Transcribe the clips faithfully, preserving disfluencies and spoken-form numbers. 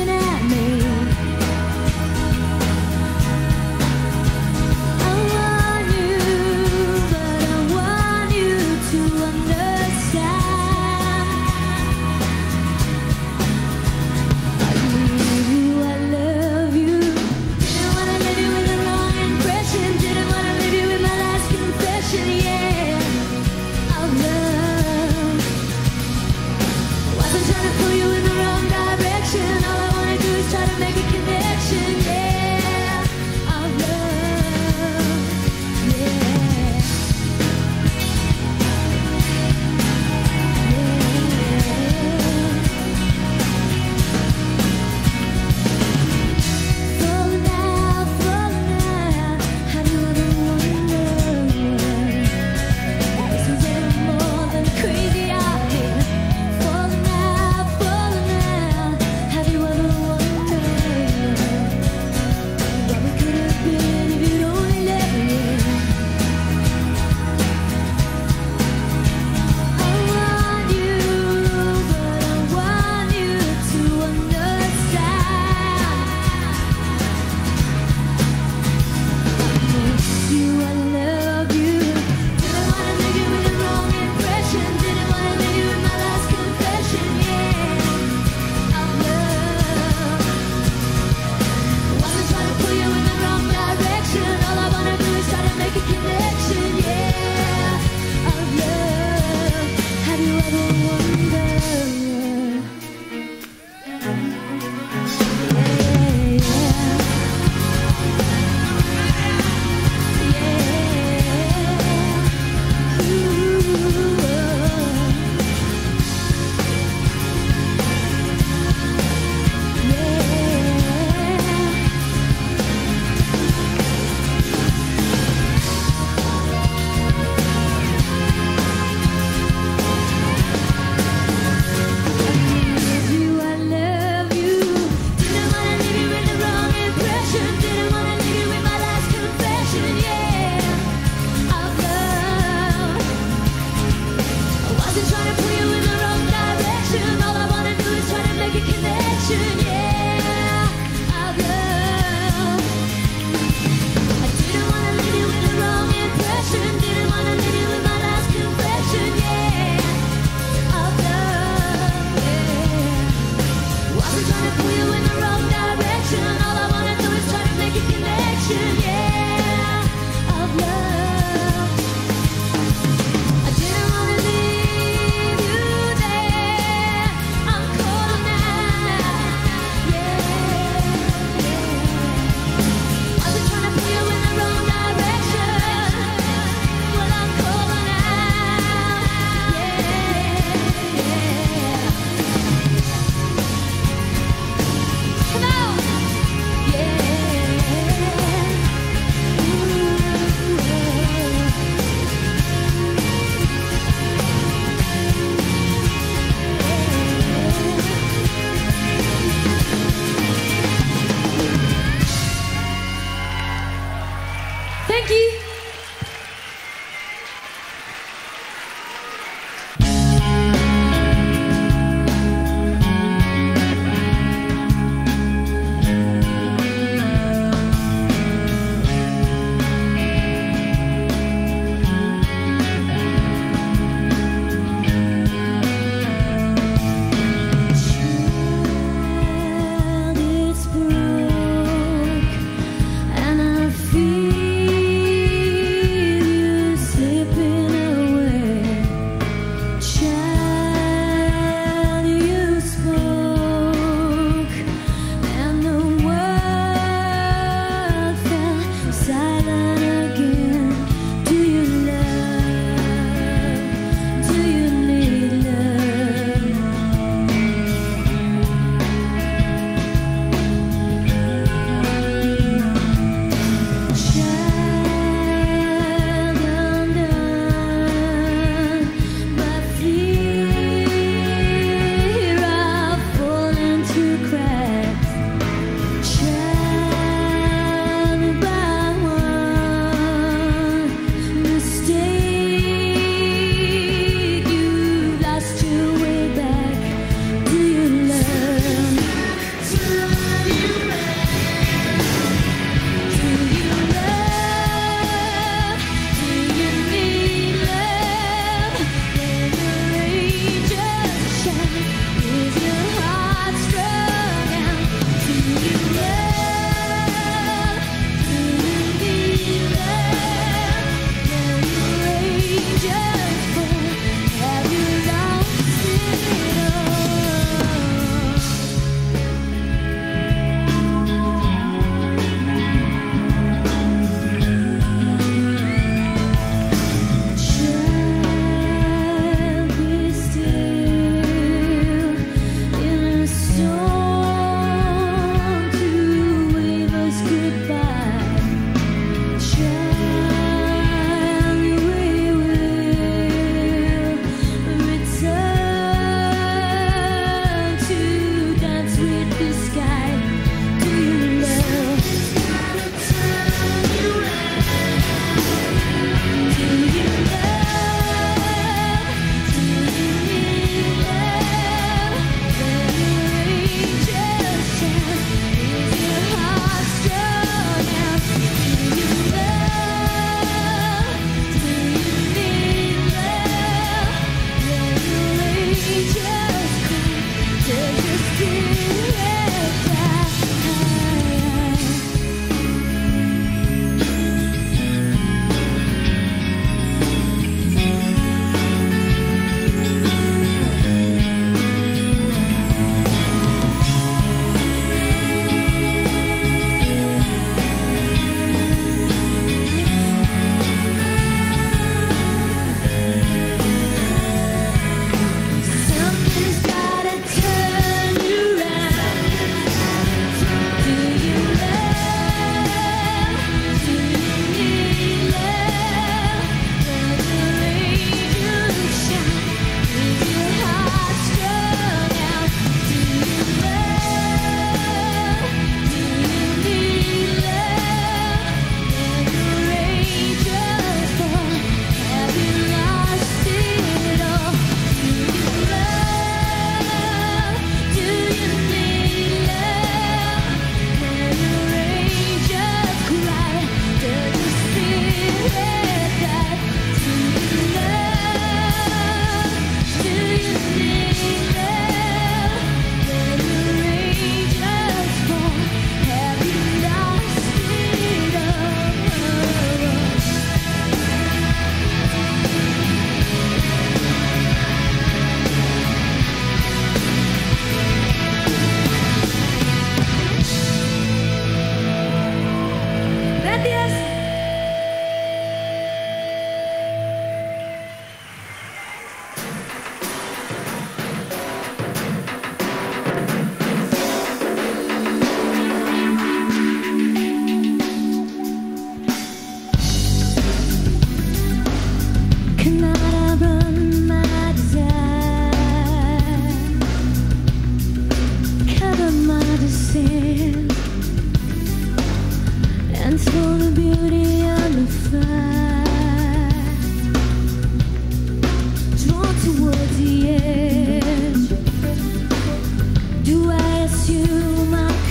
looking at me. I want you, but I want you to understand. I need you, I love you. Didn't wanna leave you with a wrong impression. Didn't wanna leave you with my last confession, yeah, of love. Wasn't trying to pull you in the wrong direction. All I wanna do is try to make a connection, yeah, of love, yeah, yeah. Falling out, falling out. Have you ever wondered? This is any more than crazy I've been. Falling out, falling out. Have you ever wondered what we could have been if you'd only let me in? I want you, but I want you to understand. I miss you, I love you. Didn't wanna leave you with the wrong impression. Didn't wanna leave you with my last confession, yeah, of love. Wasn't trying to pull you in the wrong direction. All I wanna do is try to make a connection, yeah, of love. Have you ever wondered? Yeah, yeah. Come on! Yeah. Ooh, yeah.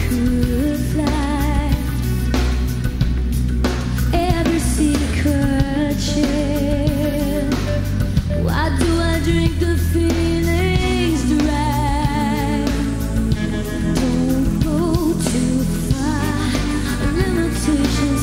could fly. Every secret chill. Why do I drink the feelings dry? Don't go too far. Limitations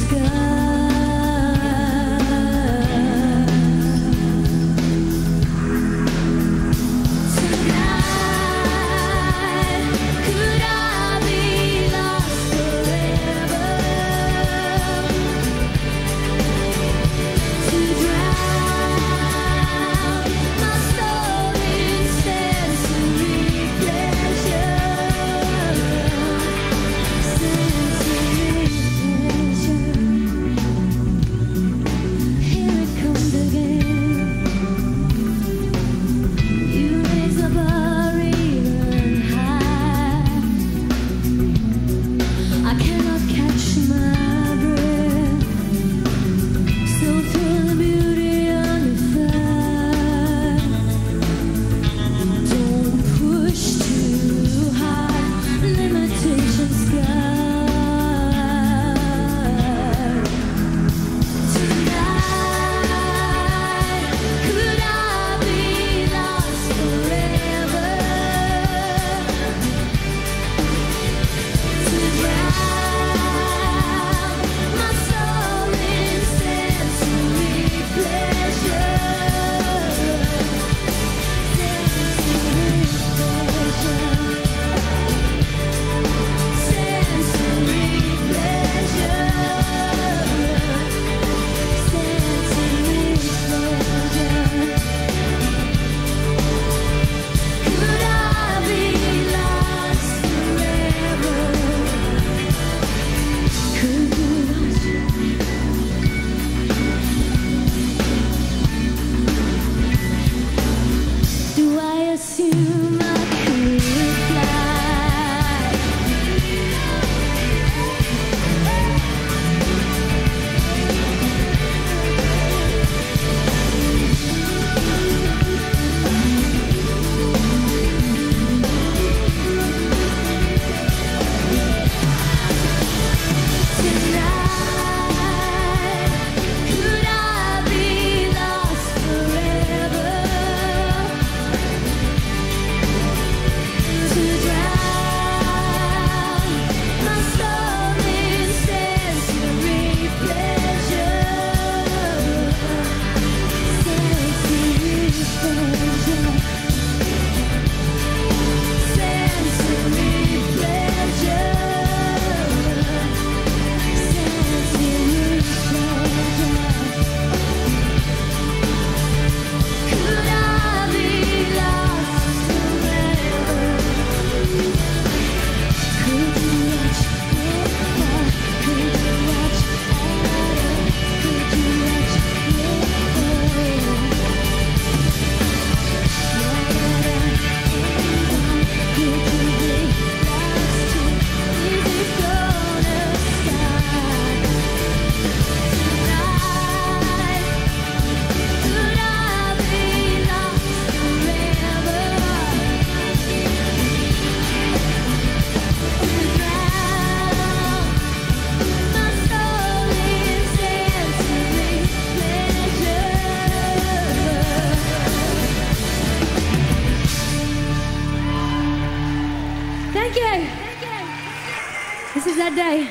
that day.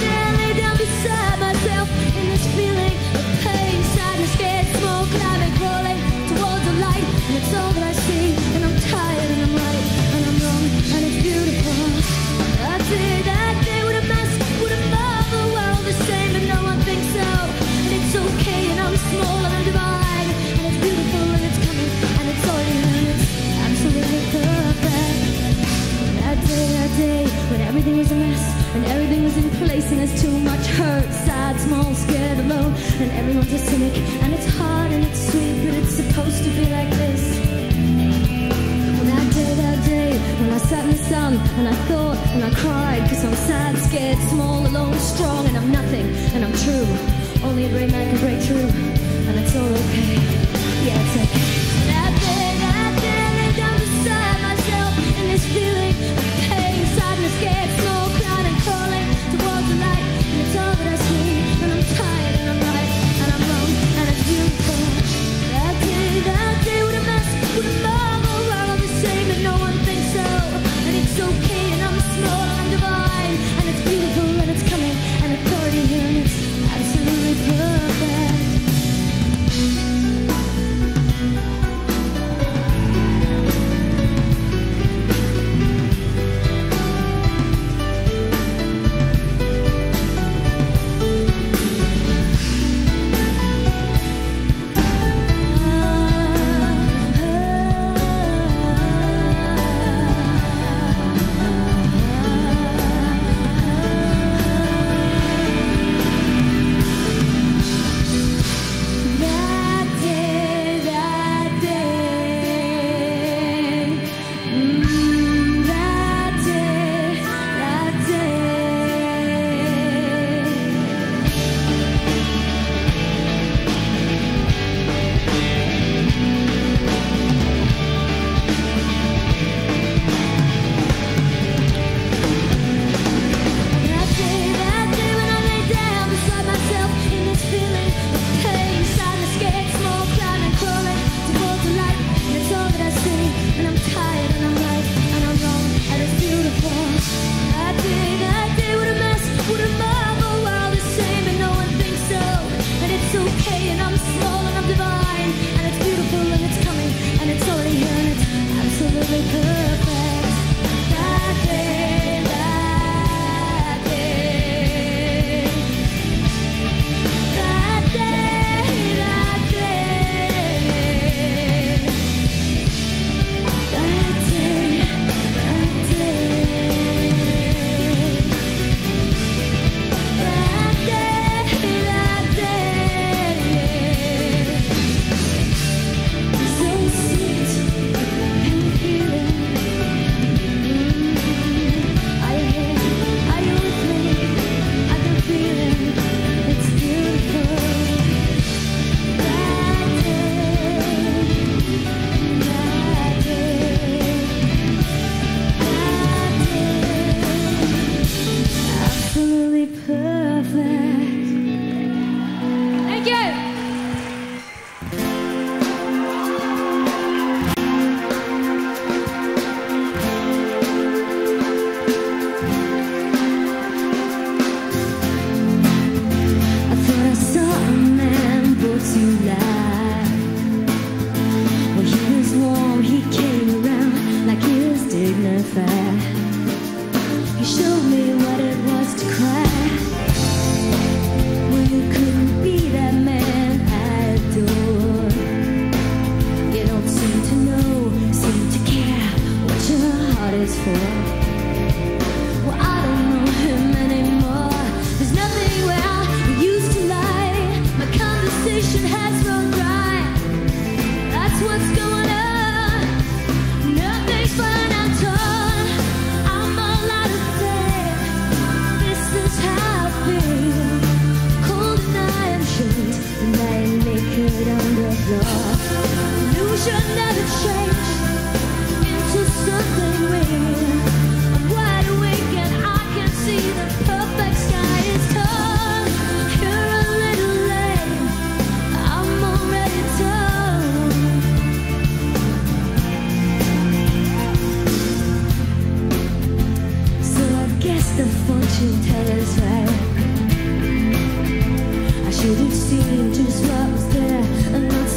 Feeling of pain, sadness, scared, smoke, climate, and I thought and I cried, cause I'm sad, scared, small, alone, strong, and I'm nothing, and I'm true. Only a brave man can break through, and it's all okay. Yeah, it's okay. That day, that day, I lay down beside myself in this feeling of pain, sadness, scared, small, crying and crawling towards the light, and it's all that I see, and I'm tired, and I'm right, and I'm wrong, and it's beautiful. That day, that day, what a mess, what a marvel, we're all the same, and no one thinks so, and it's okay, and I'm small, and I'm divine, and it's beautiful, and it's coming, and it's already here, and it's absolutely perfect.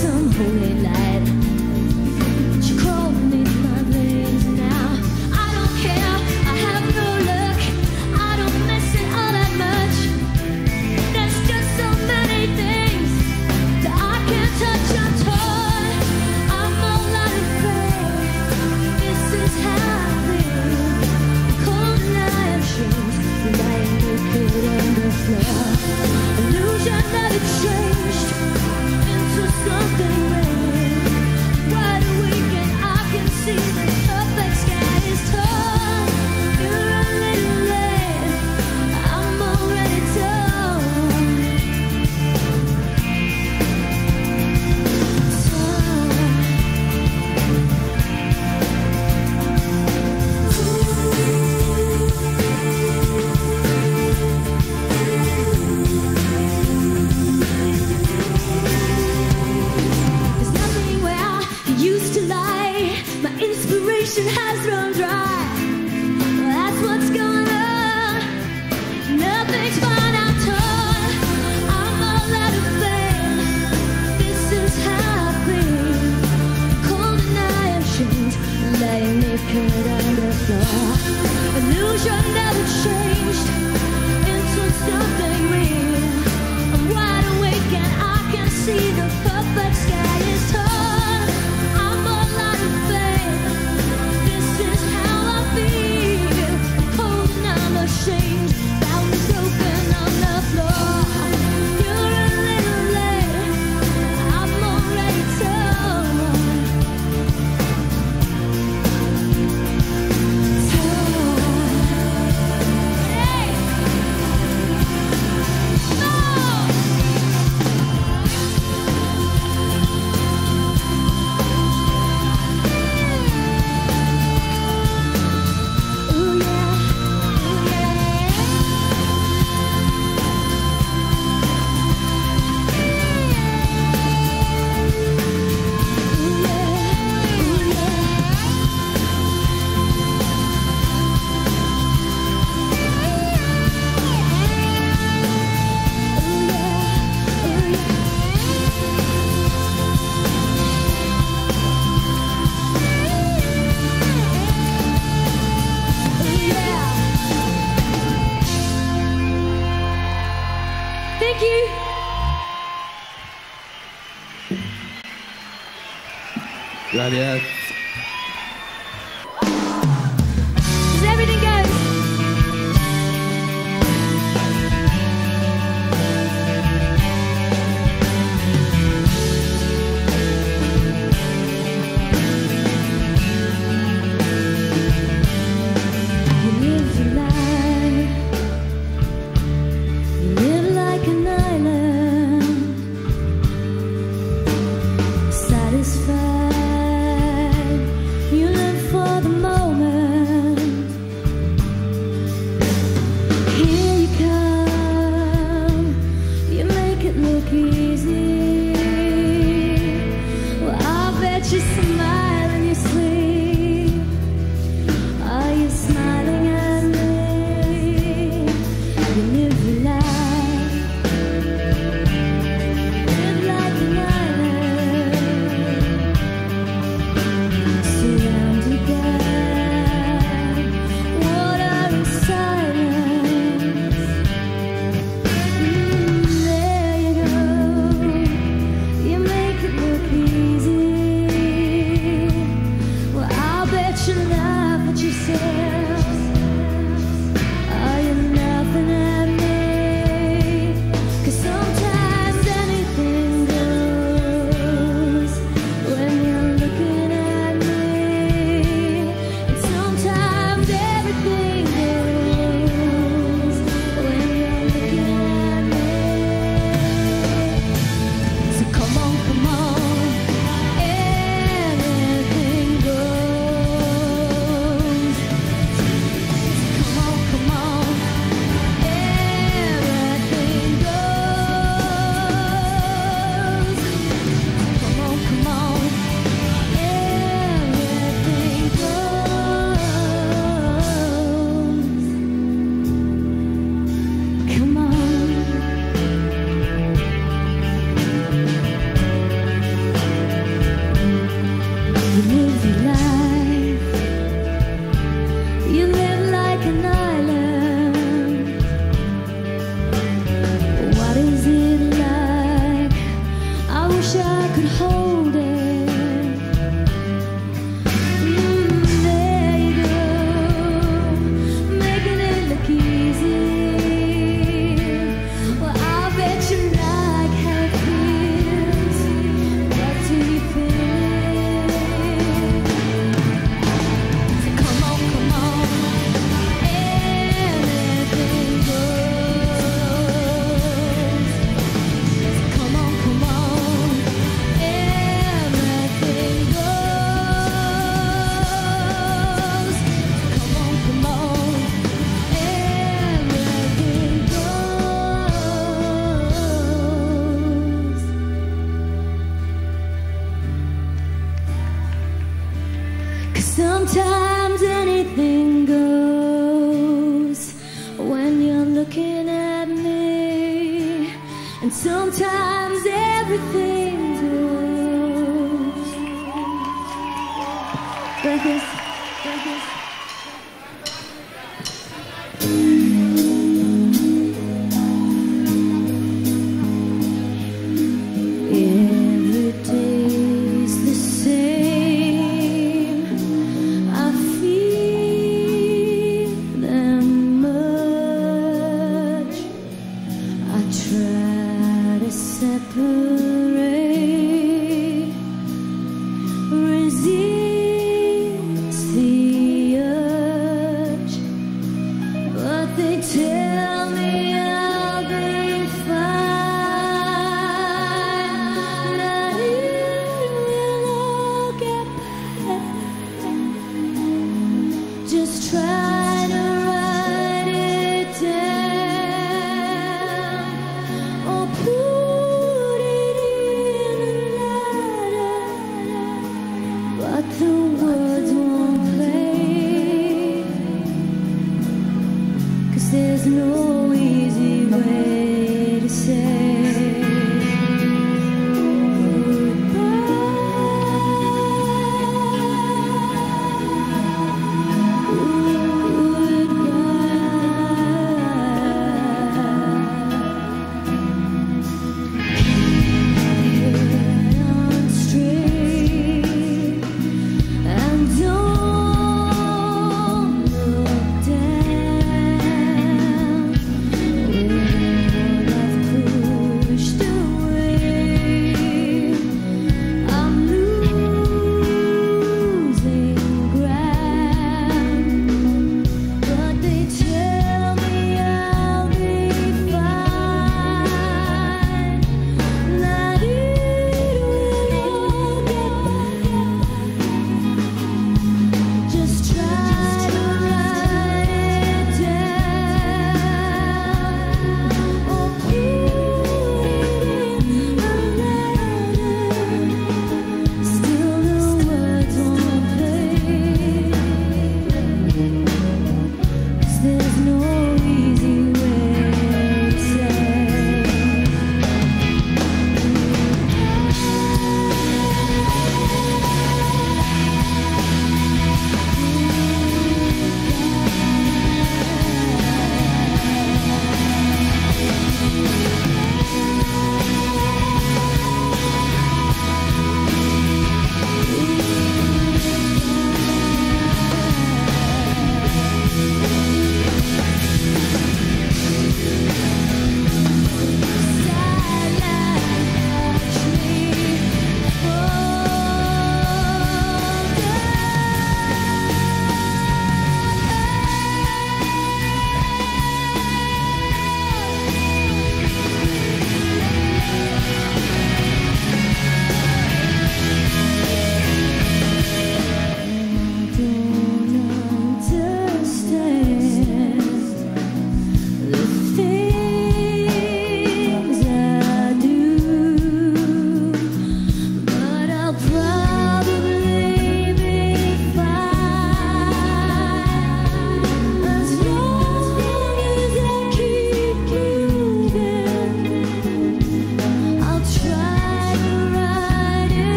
Holy light, she crawled beneath my veins now. I don't ocean has run dry. Well, that's what's going on. Nothing's fine, I'm torn. I'm all out of faith. This is how I feel. Cold and I am chained, laying naked on the floor. Illusion never changed into something real. I'm wide awake and I can see the perfect sky is torn. I'm all out of faith. This is how I feel. Cold and I'm ashamed. Bounds open on the floor. You're a little late. I'm already torn. Thank you. Gracias. Does everything go? You live your life. You live like an island, satisfied. You live for the moment. Here you come. You make it look easy. Well, I bet you smile in your sleep. Are you smiling at me? You live your life. Live like an island. Sometimes anything goes when you're looking at me, and sometimes everything goes. Like this, like this. Every day's the same. I feel them much. I try to separate, resist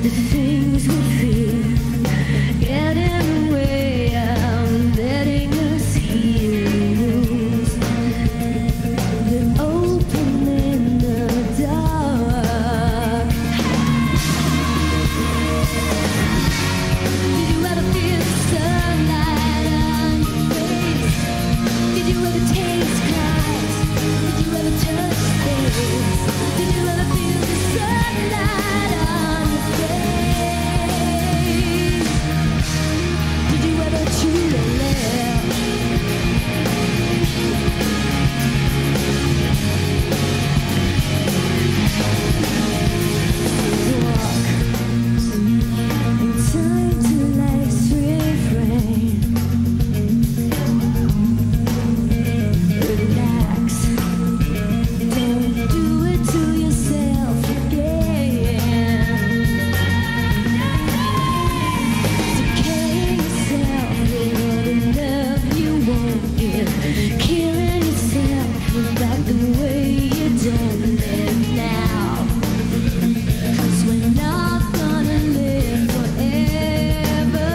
the things we feel get in the way of letting us heal. The open in the dark. Did you ever feel the sunlight on your face? Did you ever taste Christ? Did you ever touch space? Did you ever feel the sunlight on your face? Did you ever truly live? Walk in time to life's refrain. Relax. Don't do it to yourself again. Decaying yourself with all the love you won't give. Killing yourself without the way you don't live now. 'Cause we're not gonna live forever.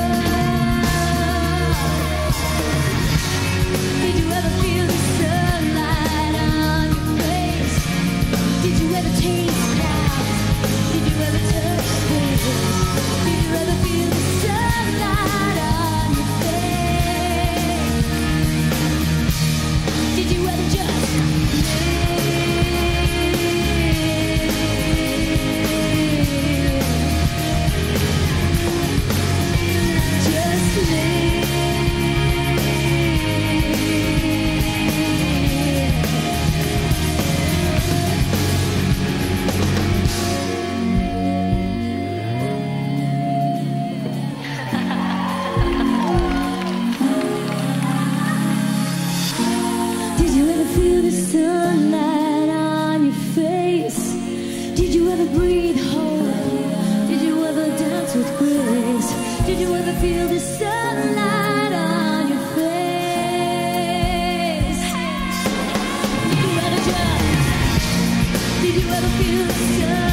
Did you ever feel the sunlight on your face? Did you ever taste clouds? Did you ever touch space? Did you ever feel the sunlight on your face? Did you ever just live? Just live. Did you ever feel the sunlight on your face? Did you ever breathe whole? Did you ever dance with grace? Did you ever feel the sunlight on your face? Did you ever just? Did you ever feel the sun?